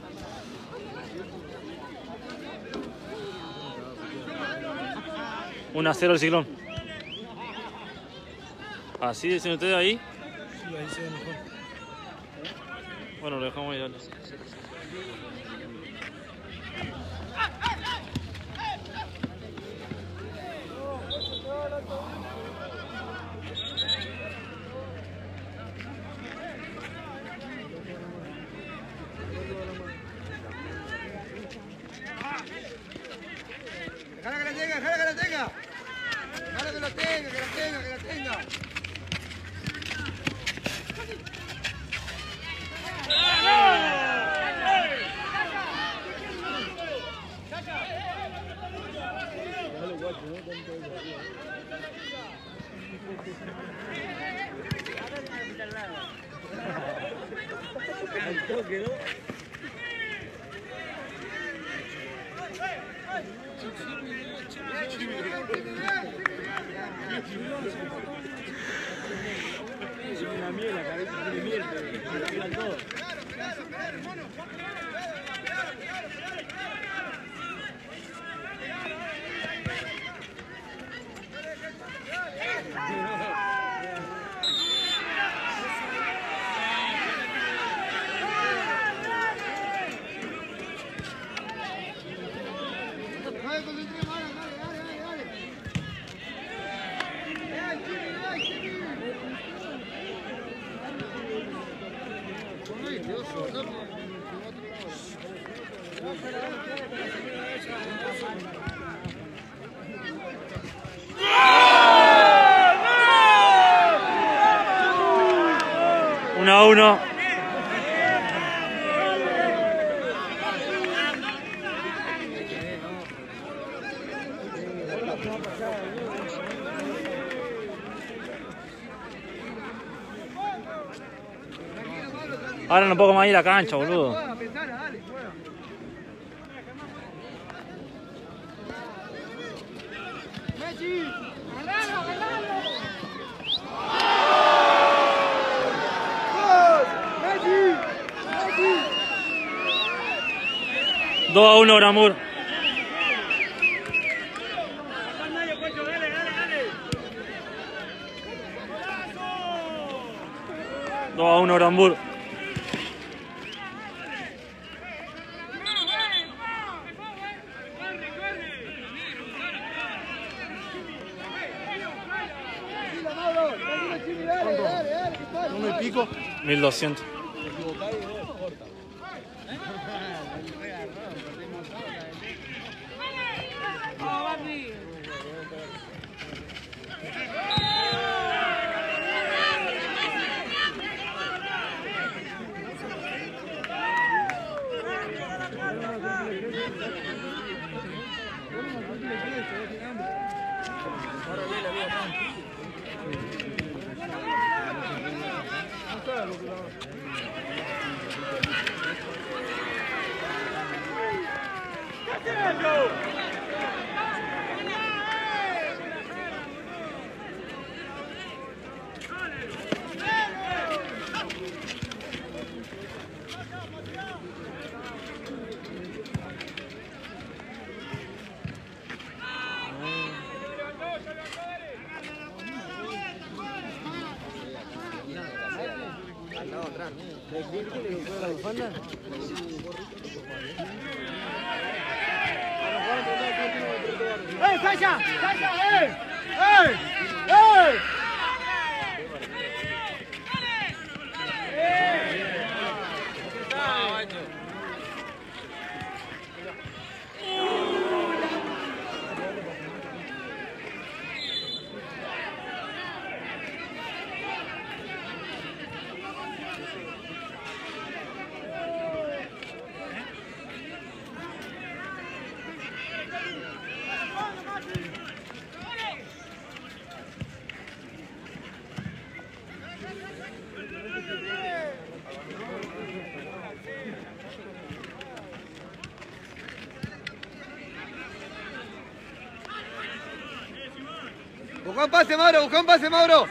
...1-0 el Ciclón. ¿Así dicen ustedes ahí? Sí, ahí se ve mejor. Bueno, lo dejamos ahí. Déjala que la tenga, déjala que la tenga. Déjala que la tenga, que la tenga, que la tenga. Al toque, ¿no? Una miel, la cabeza tiene miel, pero tiran todo. Uno a uno. Ahora no puedo más ir a la cancha, boludo. Messi, agarralo, agarralo. 2-1 Gramur. Dos a 1 Granbur. ¿Uno y pico? 1200. ¡Eh, Sasha! ¡Sasha! ¡Eh! ¡Eh! ¡Eh! Busca un pase, Mauro, busca un pase, Mauro.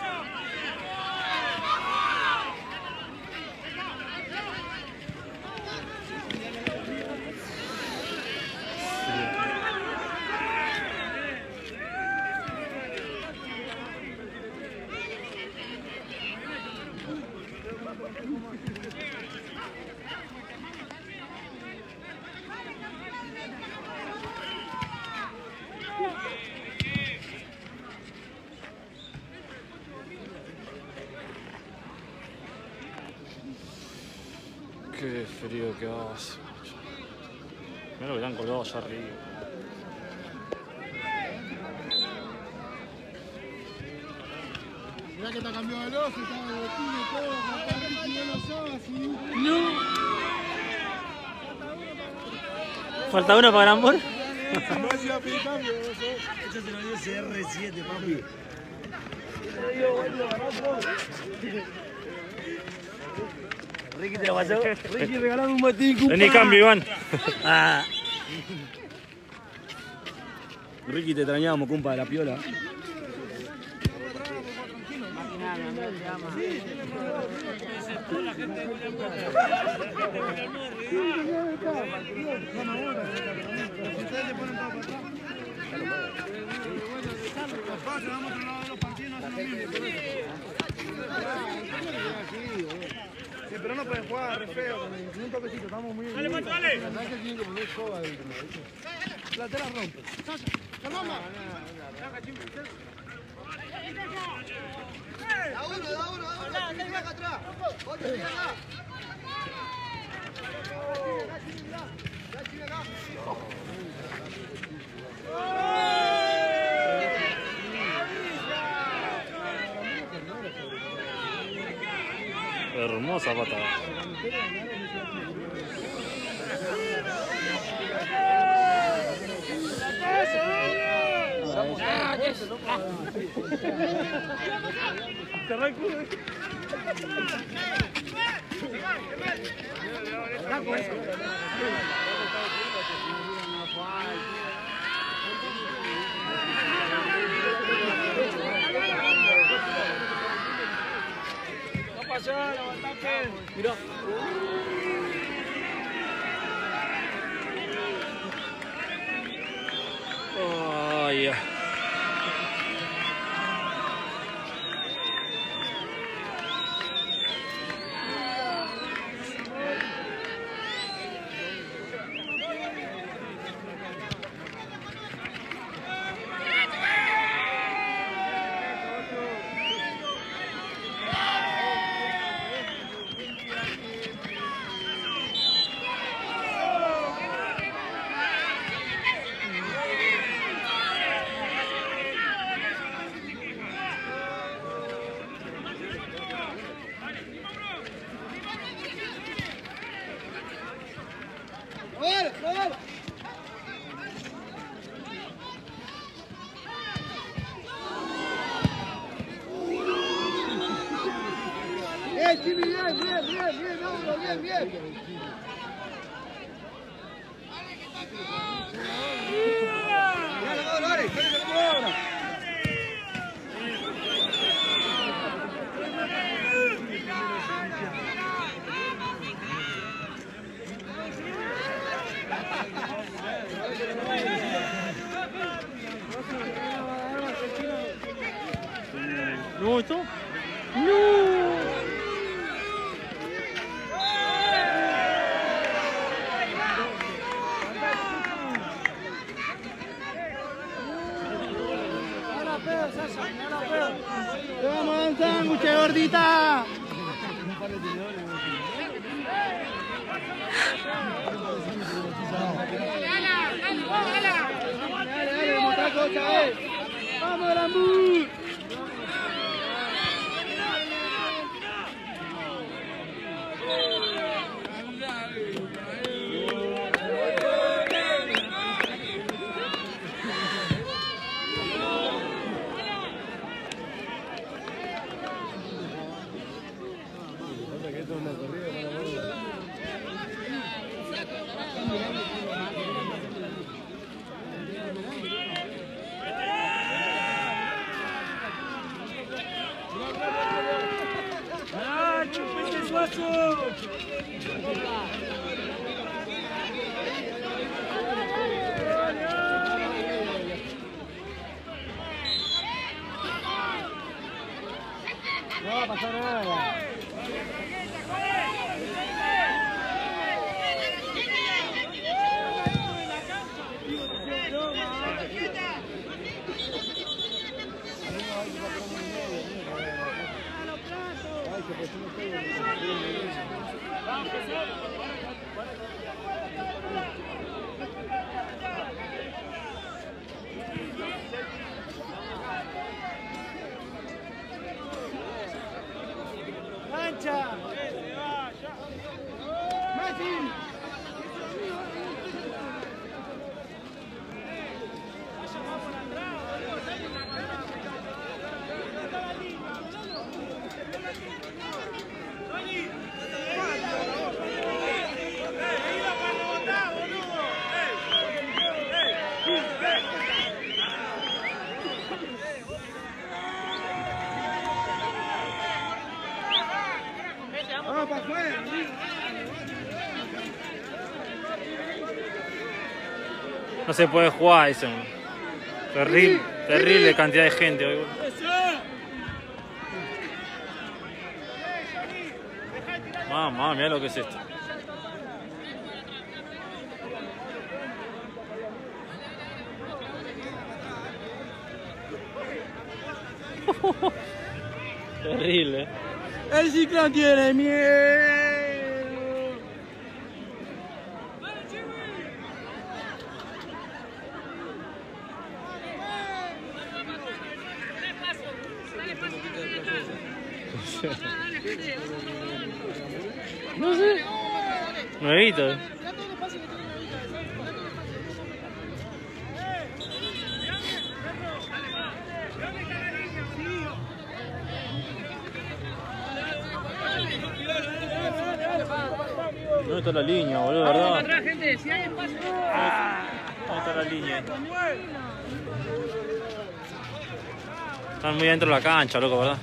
Qué frío que hace. Mira lo que le han colgado allá arriba. Mirá que está cambiado el oso, está de botín y todo, acá Ricky no lo sabe así. No. ¿Falta uno para Gran Bor? No hacía pedir cambio, oso. Esto te lo dio CR7, papi. Ricky te lo pasó. Ricky regalame un botín. Vení cambio, Iván. Ah. Ricky, te extrañamos, compa, de la piola. Sí, pero no pueden jugar, re feo también. Un toquecito, estamos muy bien. Dale, Pato, dale. La verdad que tiene que poner soga dentro, ¿viste? La tela rompe. ¡Caramba! Da uno. Sigue acá atrás. Otro, sigue acá. Sigue acá. Hermosa patada. Mirá. Ay, ya. Jimmy, bien, Mauro, bien. ¿No esto? ¡No! ¡Te vamos a dar un sándwich, gordita! Dale, demostrá cosas, ¡Vamos, Rambú! No va a pasar nada. Vamos, Vamos para afuera. No se puede jugar, dicen. Terrible, terrible cantidad de gente hoy. Mamá, mira lo que es esto. Terrible. El Ciclón tiene miedo. No sé. Nuevito. ¿Dónde está la línea, boludo? ¿Verdad? Atrás, gente, si hay espacio. ¿Dónde está la línea? Están muy dentro de la cancha, loco, ¿verdad?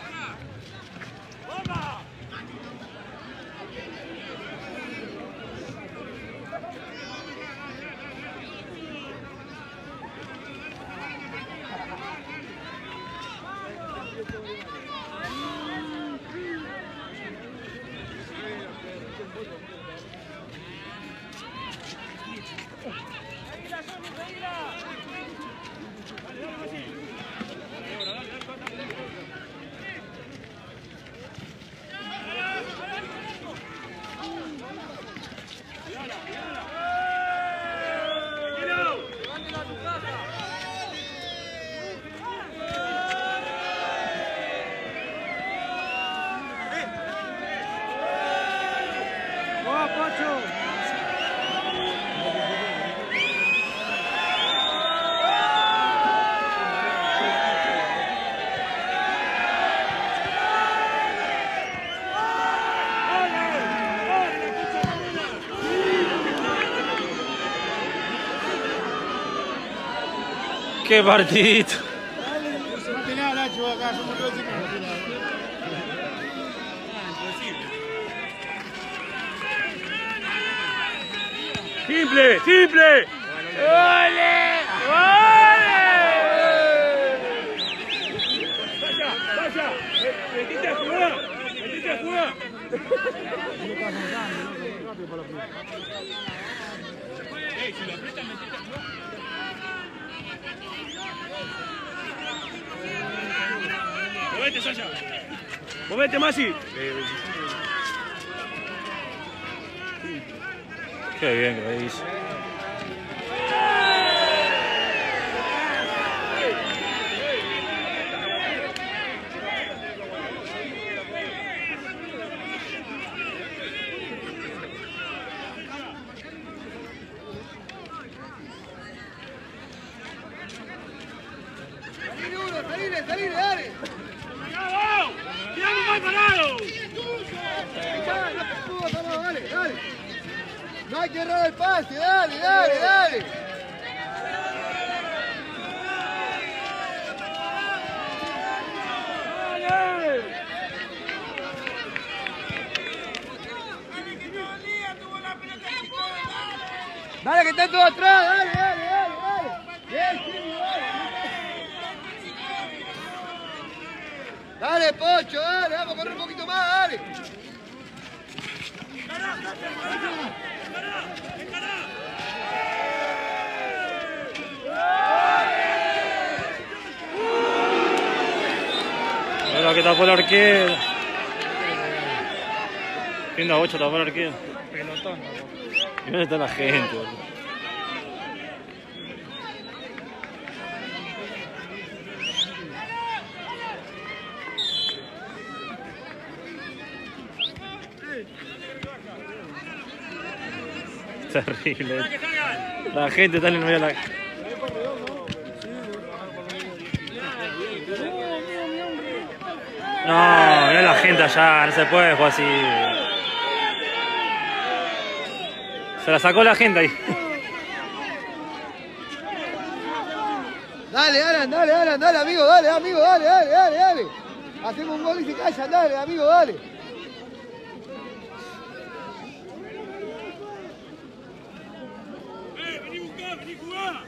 ¡Qué partidito! ¡Simple! ¡Simple! ¡Ole! ¡Ole! ¡Vaya! ¡Metiste a jugar! ¡Metiste a jugar! Si lo apretan, metiste a jugar. ¡Movete, Sasha! ¡Movete, Masi! Qué bien que lo dice. ¡Salile, dale! ¡Tiramos mal parado! Dale. No hay que errar el pase, dale. Dale, que está todo atrás, dale. Bien, Jimmy, dale. Dale, Pocho, dale, vamos a correr un poquito más, dale. Mira que tapó el arquero. Tienda 8 tapó el arquero. Pelotón. ¿Y dónde está la gente, boludo? Terrible. La gente está en el medio de la... No, mira la gente allá, no se puede jugar así. Se la sacó la gente ahí. Dale, Alan, dale, amigo, dale. Hacemos un gol y se callan, dale, amigo, dale. Vení buscar, vení jugar.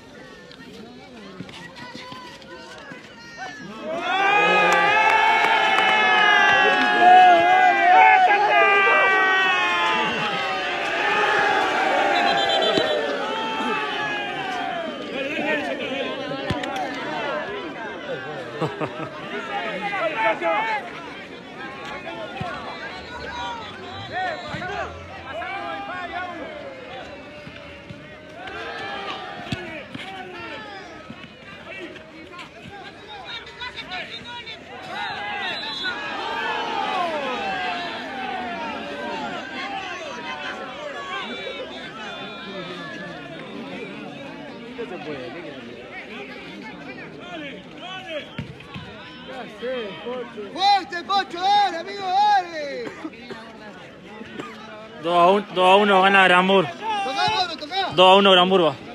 ¡Fuerte, Pocho! ¡Dale, amigo, dale! 2-1 gana Granbur. Tocá. 2-1 Granbur va.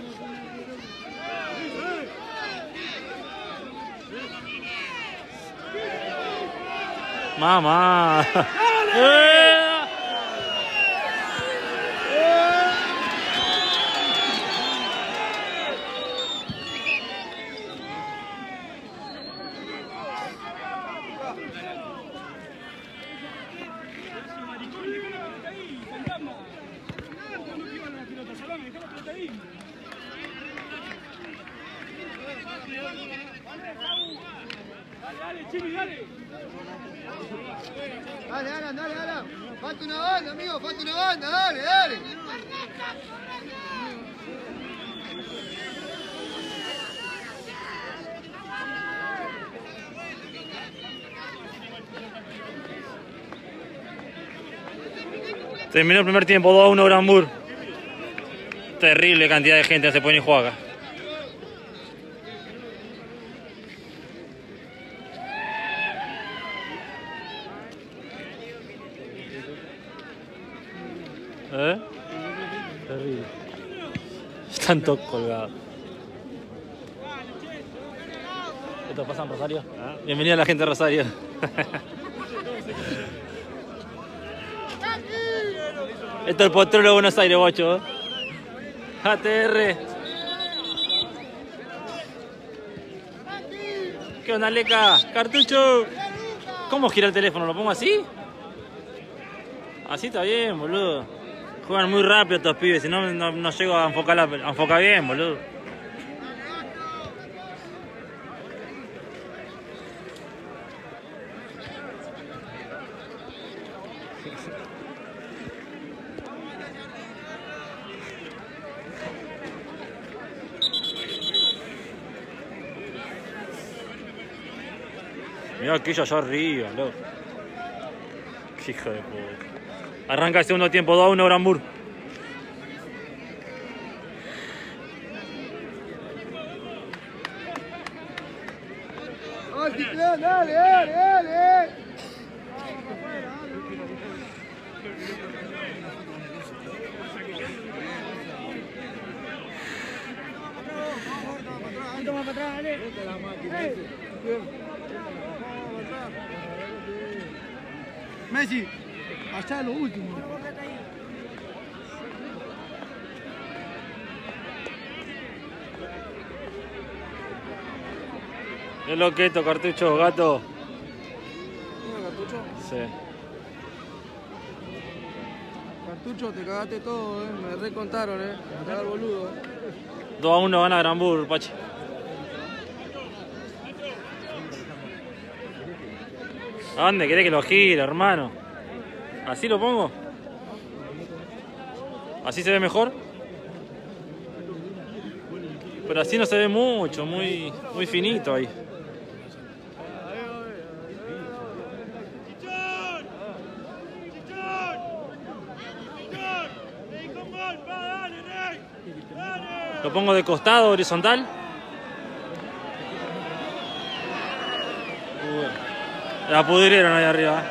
Mamá. Dale, Alan. Falta una banda, amigo, dale. Terminó el primer tiempo, 2-1 Granbur. Terrible cantidad de gente, no se puede ni jugar acá. Terrible. Están todos colgados. ¿Esto pasa en Rosario? Bienvenida a la gente de Rosario. Esto es el potrero de Buenos Aires, guacho. ATR. ¿Qué onda, Leca? ¡Cartucho! ¿Cómo gira el teléfono? ¿Lo pongo así? Así está bien, boludo. Juegan muy rápido estos pibes, si no, no llego a enfocar bien, boludo. Mirá aquello allá arriba, loco. Qué hijo de puta. Arranca el segundo tiempo, 2-1 Granbur. Dale. Toma para atrás, dale. Messi, allá lo último. ¿Qué es lo que esto, Cartucho, gato? ¿Cartucho? Sí. Cartucho, te cagaste todo, me recontaron, me cagaste el boludo. 2-1 gana Granbur, Pachi. ¿A dónde querés que lo gire, hermano? ¿Así lo pongo? ¿Así se ve mejor? Pero así no se ve mucho, muy finito ahí. ¡Chichón! ¡Chichón! ¡Vení con gol! ¡Va, dale! Lo pongo de costado, horizontal. La pudrieron ahí arriba.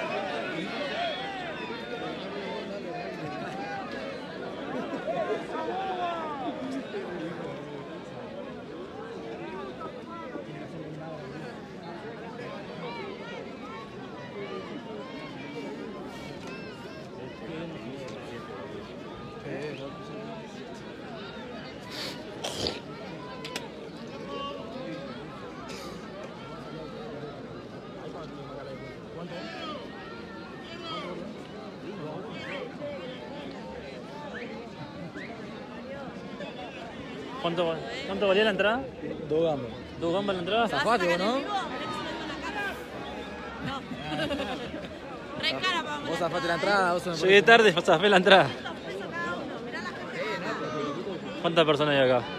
¿Cuánto valía la entrada? 2 gambas. ¿2 gambas la entrada? Zafate, ¿o no? No. Re cara para Vos zafate la entrada, vos sos... Llegué tarde, zafé la entrada. ¿Cuántas personas hay acá?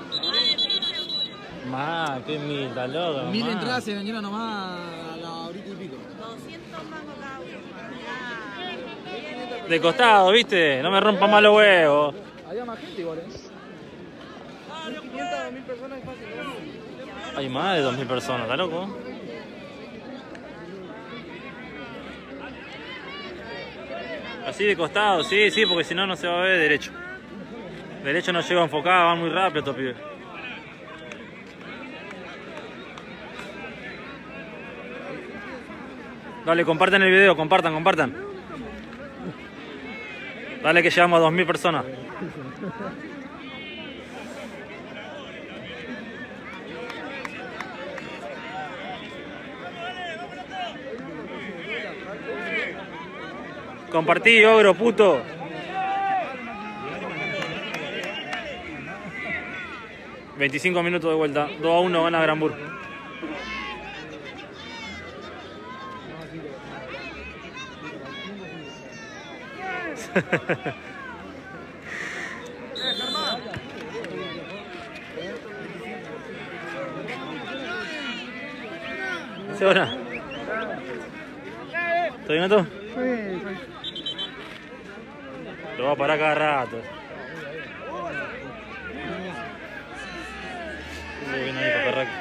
Más, qué mil, está loco. 1000 entradas se vendieron nomás a la horita y pico. 200 mangos cada uno. De costado, ¿viste? No me rompan más los huevos. Había más gente igual, 500 a 1000 personas es fácil, ¿no? Hay más de 2000 personas, ¿está loco? Así de costado, sí, porque si no, no se va a ver derecho. Derecho no llego a enfocar, van muy rápido estos pibes. Dale, compartan el video, compartan. Dale que llegamos a 2000 personas. Compartí, ogro, puto. ...25 minutos de vuelta... 2-1 gana Granburg. ¿Hace hora? ¿Está bien esto? Lo va a parar cada rato. Viene ahí Paperraco.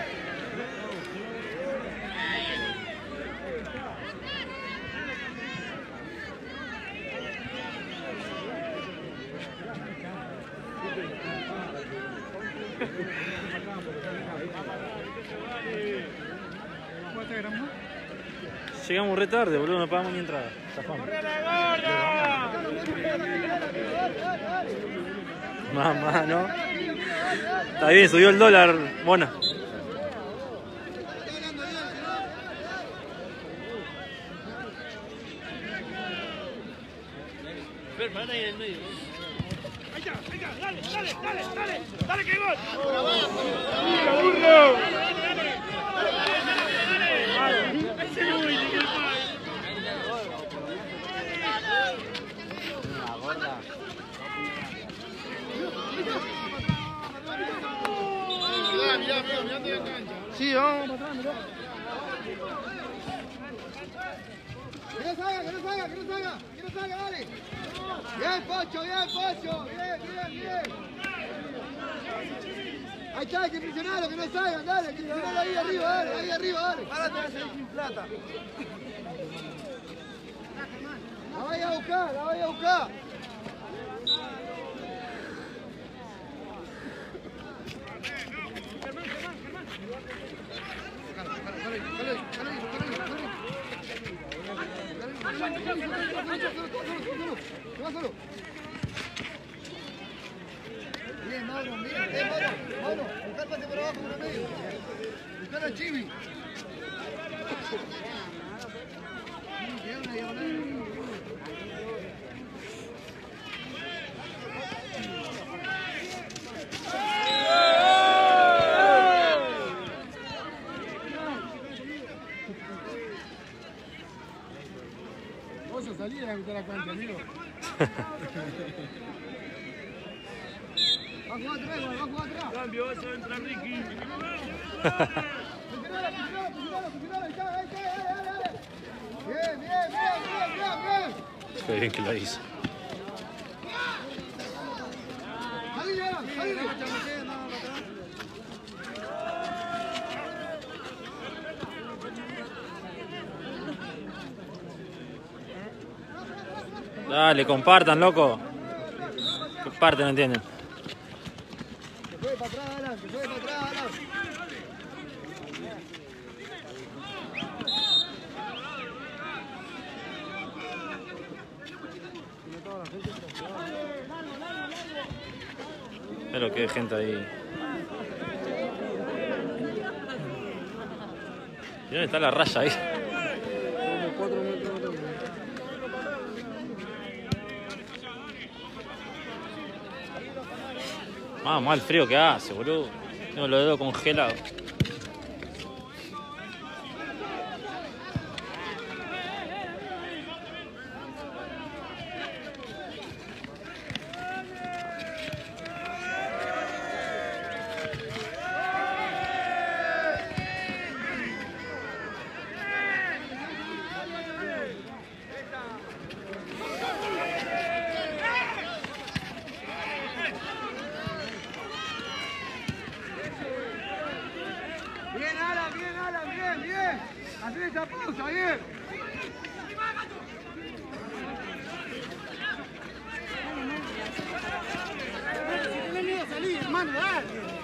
Llegamos re tarde, boludo, no pagamos ni entrada. Mamá, ¿no? Está bien, subió el dólar. Bueno. Para ahí en el medio. Ahí está, dale, que hay gol. ¡Mira, burro! Ese Uy, qué padre. Una gorda. Mirá, sí, vamos para atrás, mirá. Que no salga, dale. Bien, Pocho. Bien. Ahí está, hay que presionarlo, que no salgan, dale, hay que presionarlo ahí arriba, dale. Párate, ahí sin plata. La vaya a buscar. Bien, Mauro, buscar pase por abajo, por el medio. Buscar a Chibi. Vos a salir a evitar la cancha, amigo. Va a jugar atrás. Cambio, vas a entrar Ricky. Presionalo, ahí está, dale. Bien. Qué bien que lo hizo. Salí ya. Dale, compartan, loco. ¿Qué parte no entienden? Se puede para atrás, Alan, se puede para atrás, Alan. Pero que hay gente ahí. ¿Y dónde está la raya ahí? Vamos, el frío que hace, boludo. Tengo los dedos congelados. Hacé esa pausa, bien. Si tenés miedo a salir, hermano, dale.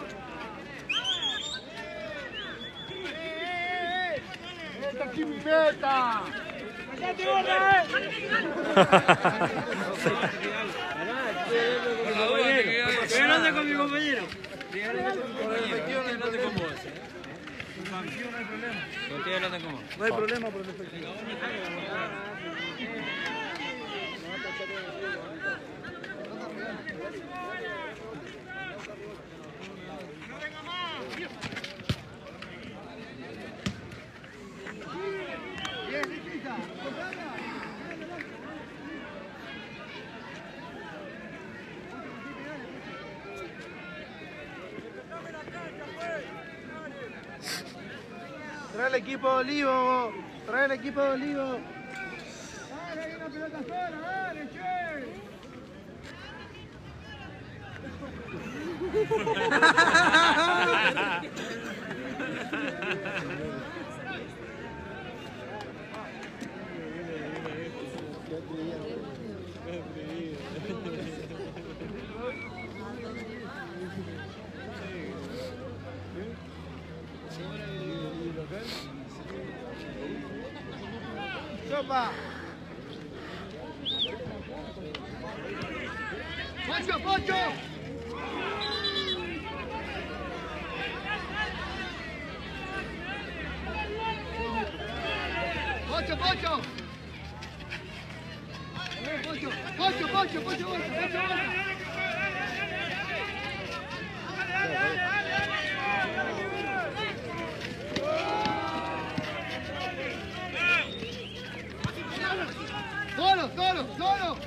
¡Esta aquí mi meta! ¡Cállate, gorda! Quédate con mi compañero. No te conmoves. Contigo no hay problema. Contigo no te conmoves. No hay problema por el efectivo. Bien, Leticia. Trae el equipo de Olivo, trae el equipo de Olivo. Dale, hay una pelota sola, dale, che. Sopa. Pocho, Pocho. Pocho, Pocho. Pocho, Pocho, Pocho, Pocho, Pocho. Solo, solo, solo.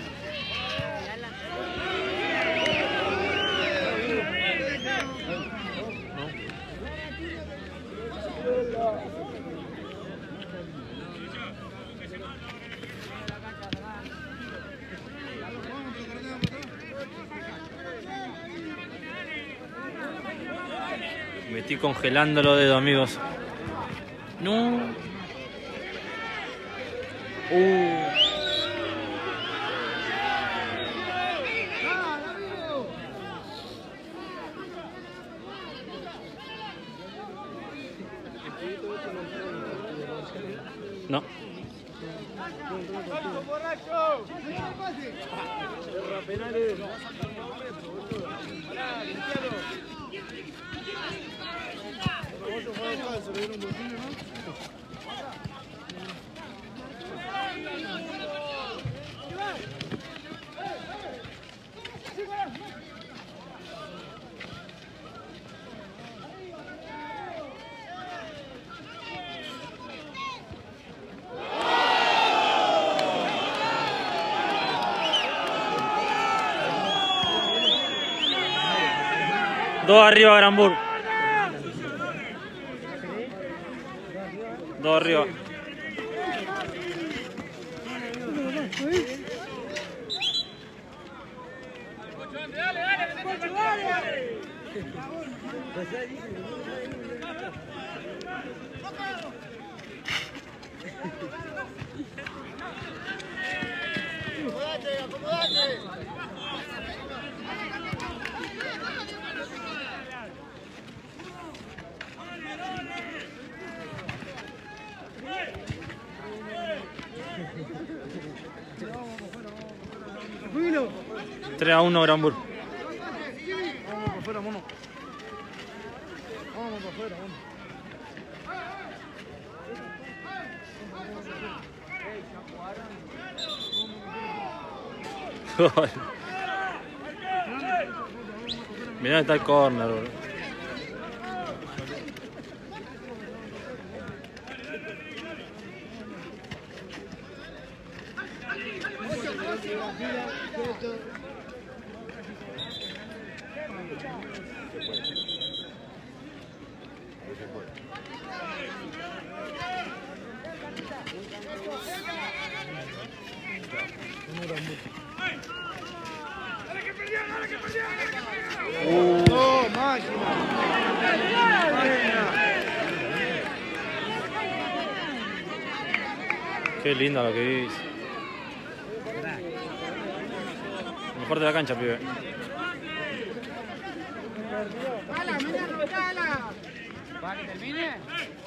Me estoy congelando los dedos, amigos. No. No. ¡Borracho! Penales. Dos arriba, Granbur. Dos arriba. Dale, dale, Juilo. 3-1 Granburg. Vamos para afuera, mono. Vamos para afuera, mono. Mirá, está el corner, bro. ¡Oh, máquina! Qué linda lo que dice. Mejor de la cancha, pibe. ¿Para que termine?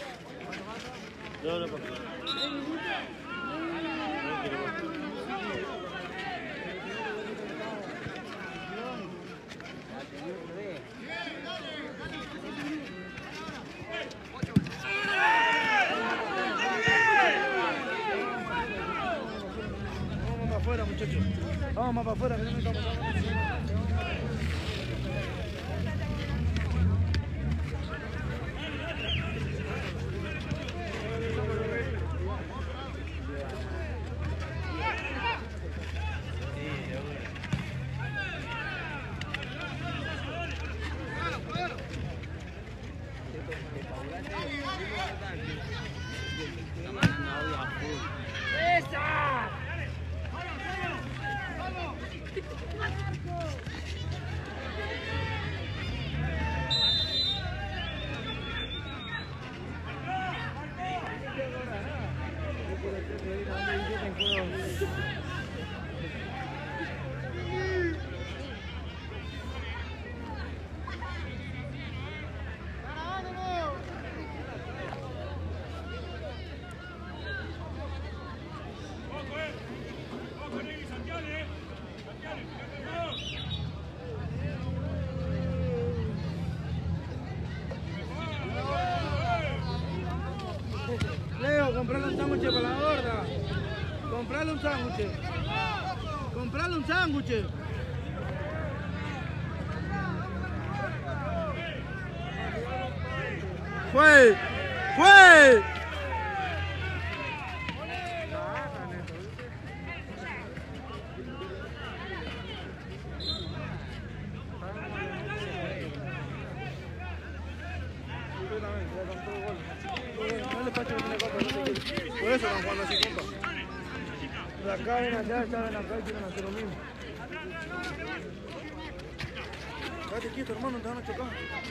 Vamos para afuera, muchachos. Vamos más para afuera, que no me estamos. Leo, comprale un sándwich para la gorda. Comprale un sándwich. Comprale un sándwich. ¡Fue! ¡Fue! Por eso van jugando así, compa. De acá ven allá, ven acá y quieren hacer lo mismo. Quédate quieto, hermano, te van a chocar.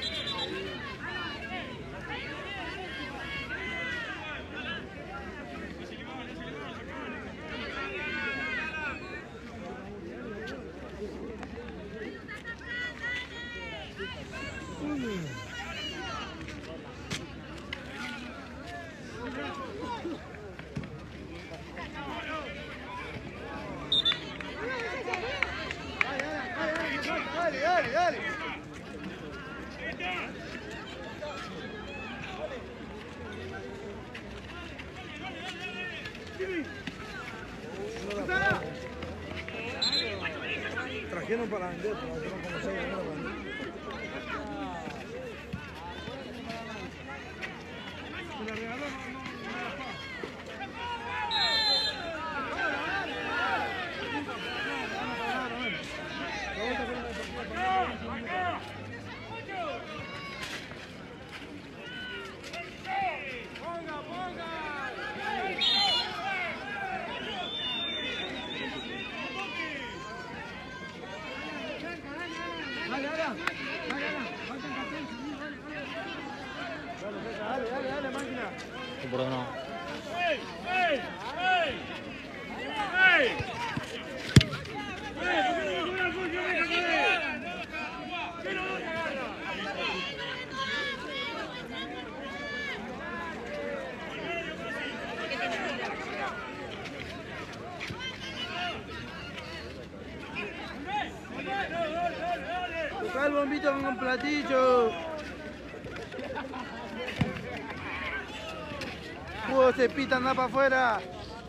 Dale, dale, dale. Trajeron para vender, pero no como se llama. ¿Me la regaló? Dale, máquina. Por no. Toca el bombito con un platillo. Se pita, anda para afuera.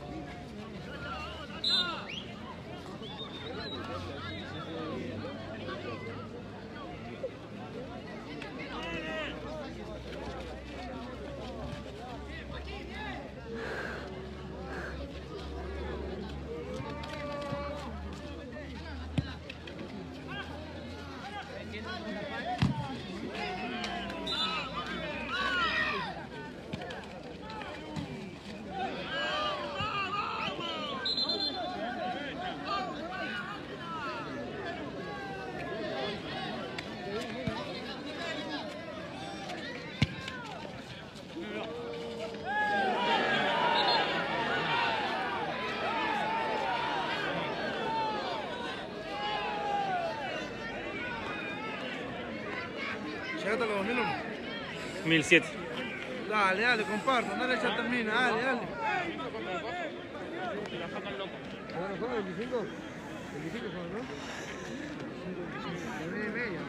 ¿Llegaste a los 2001? 1007. Dale, comparto, dale, ya termina, dale. ¿25? ¿25 son, no? 25, 9:30.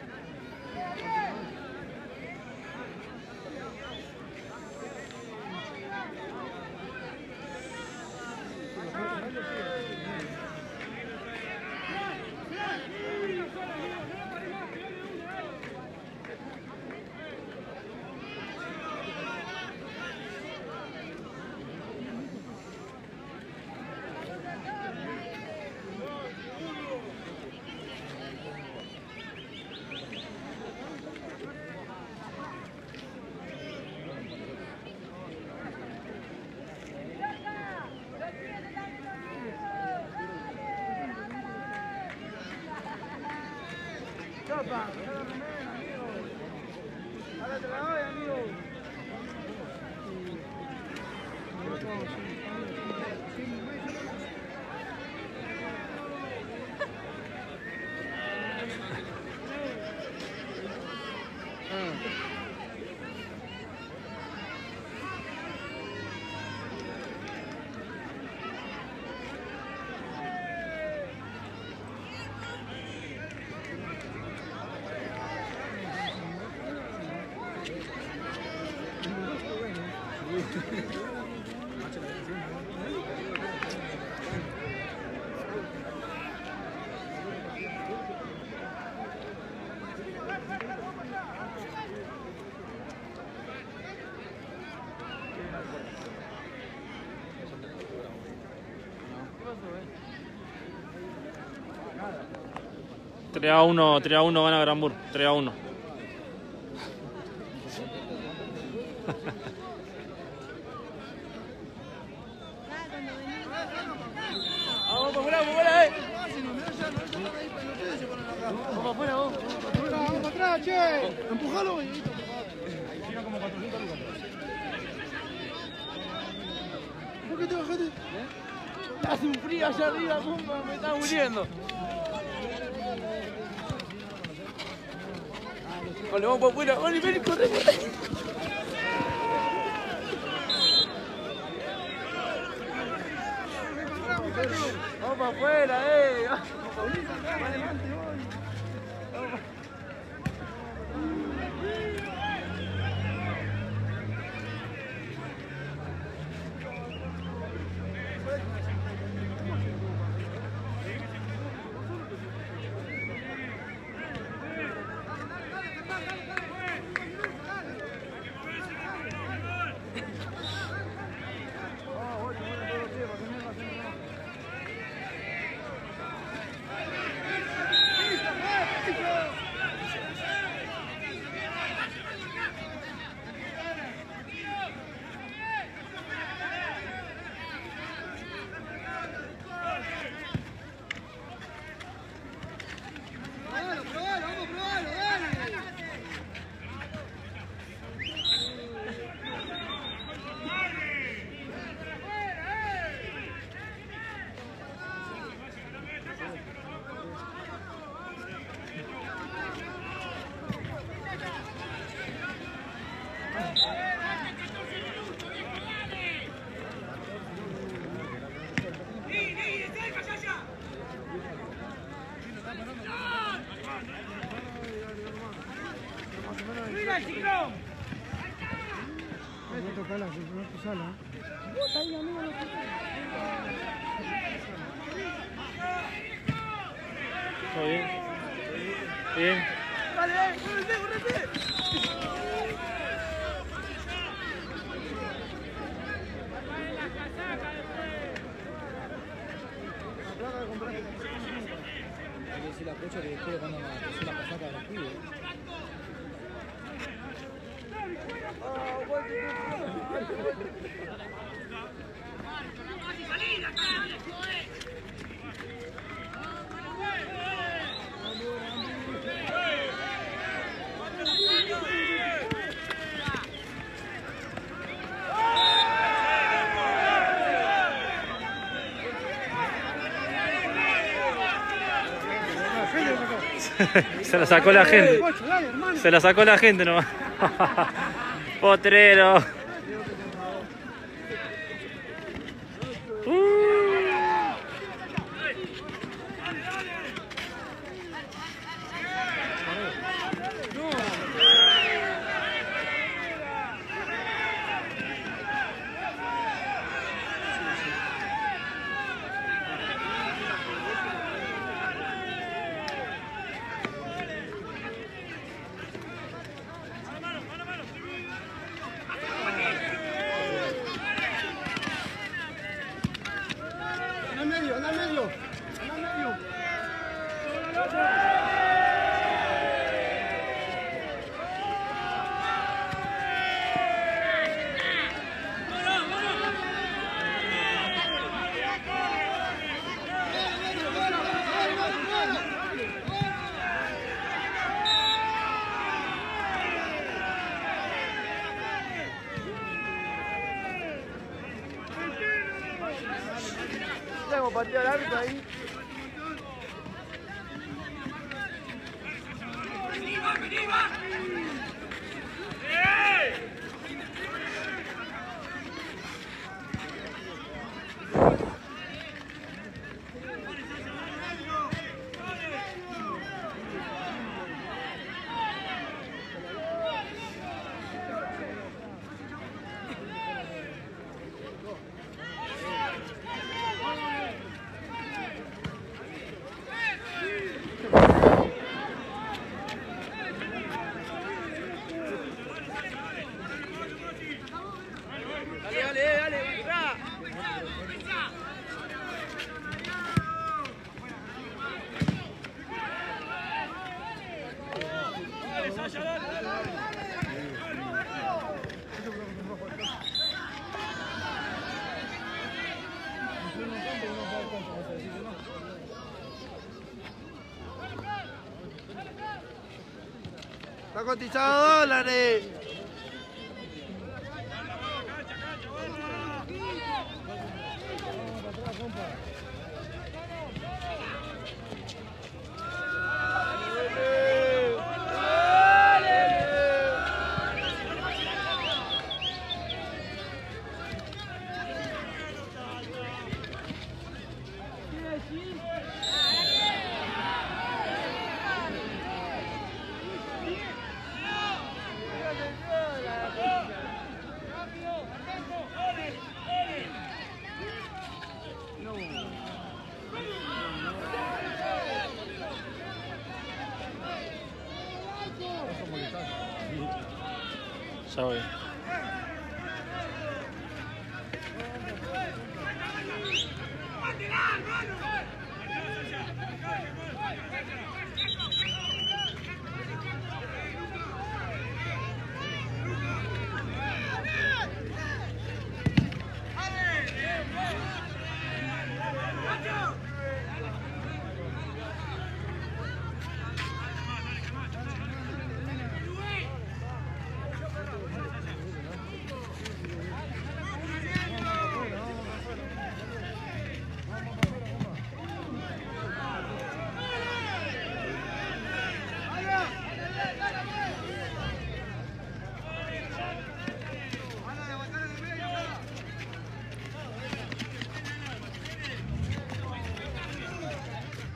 Copa, amigo. Ahora te la doy, amigo. ¿Qué pasó, 3-1 gana Granbur, 3-1. Vamos para afuera, Vamos afuera, vos. Vamos para atrás, che. Empujalo, güey. ¿Por qué te bajaste? hace un frío allá arriba, pumba, me está muriendo. Vale, vamos para afuera, vale, ven, corre, corre. Vamos para afuera, Voy a tocar la sala. Muy bien. Bien. Dale, correte. Hay que decir la cocha que después cuando me hace la casaca de los pibes. Se la sacó la gente. Se la sacó la gente nomás. Potrero. Anda al medio. Tengo partido al árbitro ahí. Está cotizado dólares. Ya voy.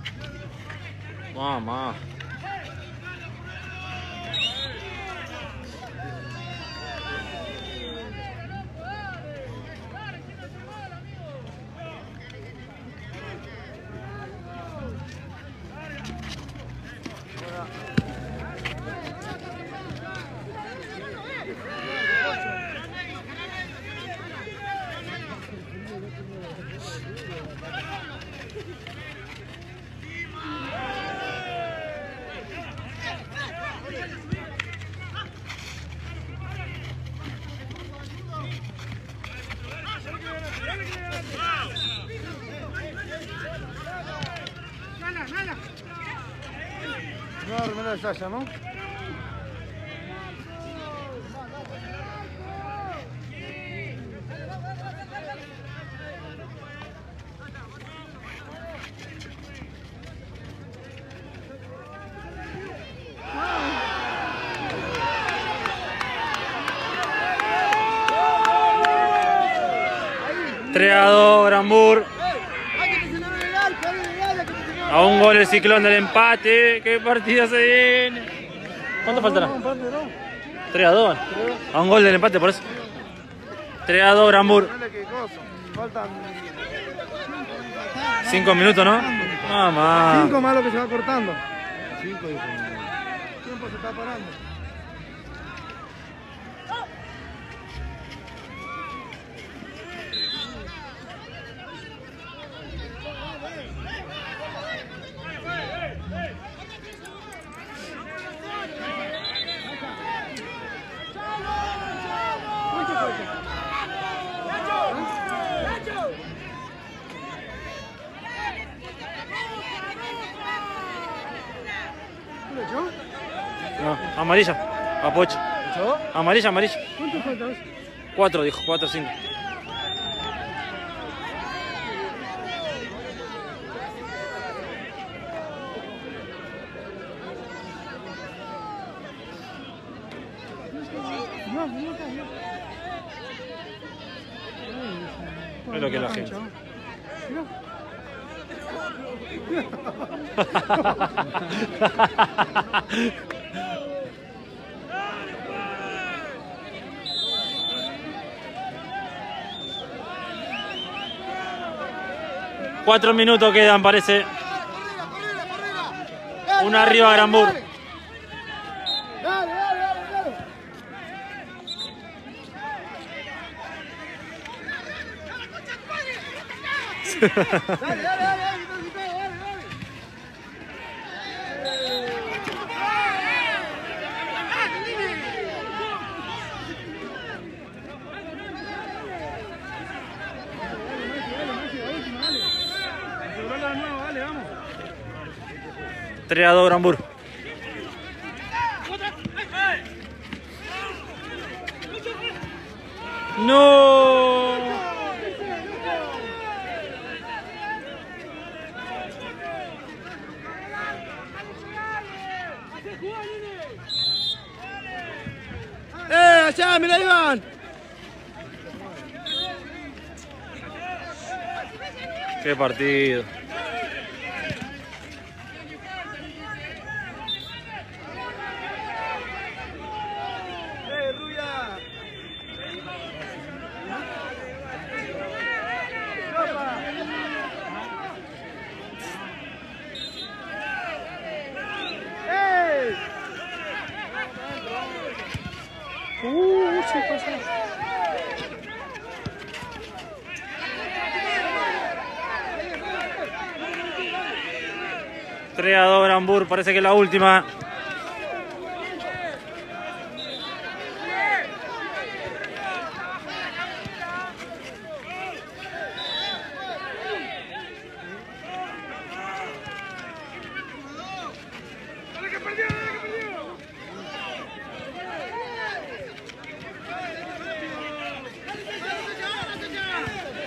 Mamá. remera de Sasha, ¿no? Treado, Granbur. A un gol el Ciclón del empate. ¿Qué partida se viene? ¿Cuánto faltará? 3-2. A un gol del empate, por eso. 3-2, Granbur. Faltan 5 minutos, ¿no? Nada más. 5 más lo que se va cortando. 5 y el tiempo se está parando. No, amarilla. A Pocho. Amarilla, amarilla. ¿Cuánto faltas? 4, dijo. 4, 5. Es lo que la gente. Cuatro minutos quedan, parece. Una arriba Granbur. Dale, dale, dale, dale. Dale, dale, dale, dale. la nueva, dale, vamos. 3-2 Granbur. ¡No! Allá, mira, Iván. ¡Qué partido! Ruya. Se pasa. 3-2 Granbur, parece que es la última.